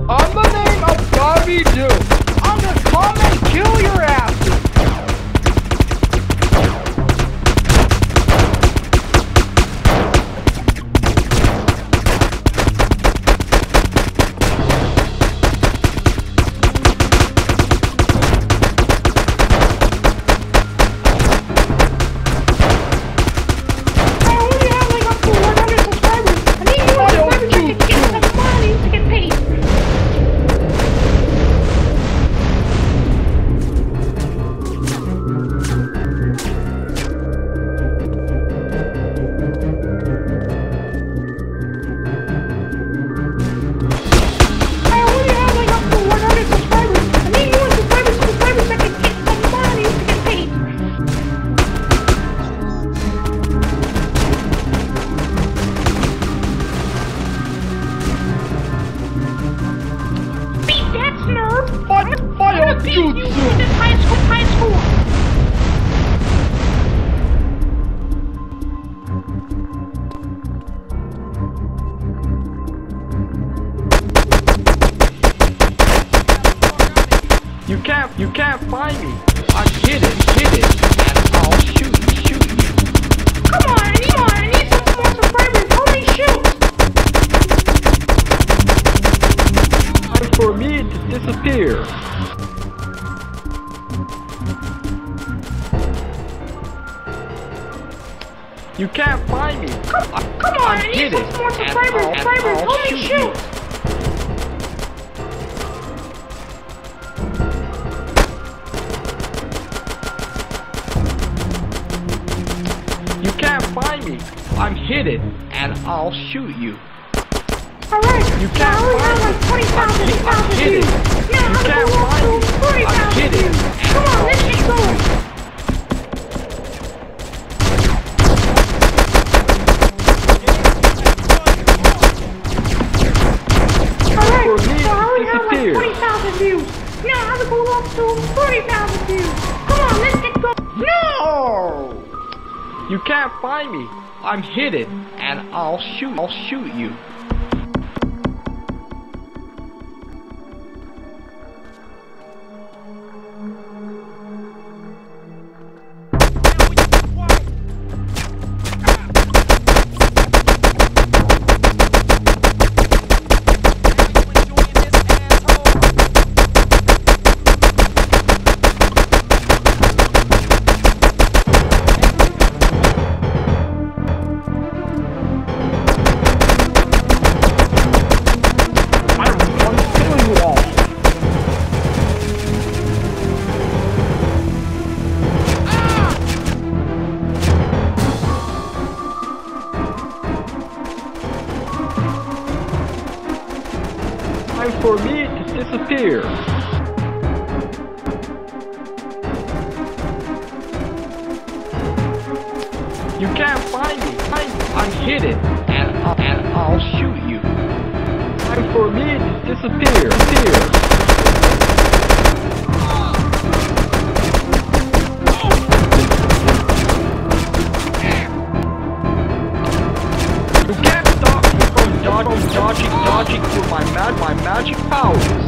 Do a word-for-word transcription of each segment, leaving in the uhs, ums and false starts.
On the name of Garvy, I'm gonna come and kill your asses. Jutsu! High school, high school! You can't, you can't find me. I'm hidden, hidden, and I'll shoot, shoot you. Come on, I need more, I need some more subscribers. Help me shoot! Time for me to disappear. You can't find me. Come, I, come on, I need some more subscribers. Subscribers, help me shoot. You can't find me. I'm hidden, and I'll shoot you. Alright, you can't find me. twenty thousand, I'm hidden. You can't find me. I'm hidden. Come on, let's get going. forty thousand views! Now I'm gonna go up to forty thousand views! Come on, let's get going! No! You can't find me! I'm hidden, and I'll shoot, I'll shoot you. Time for me to disappear. You can't find me. I'm hidden, and I'll, and I'll shoot you. Time for me to disappear. Disappear. Dodging, dodging for my mag, my magic powers.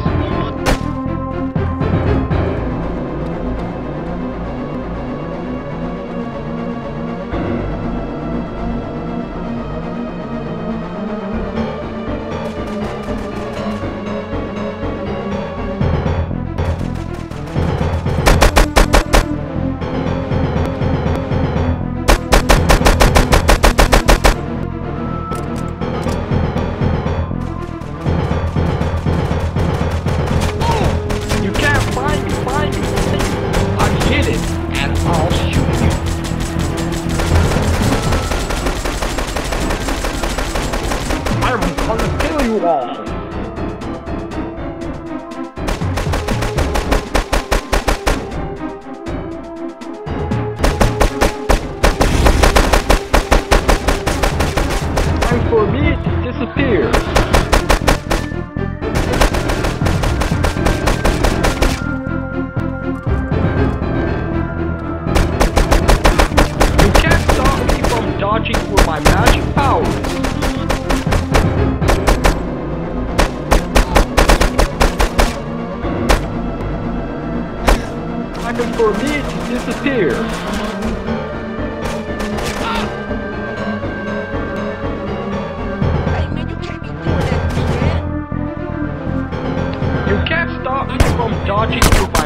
I'm gonna kill you all! Time for me to disappear. You can't stop me from dodging with my magic powers. for me to disappear. Hey man, you can't be doing that to me, man. You can't stop me from dodging through my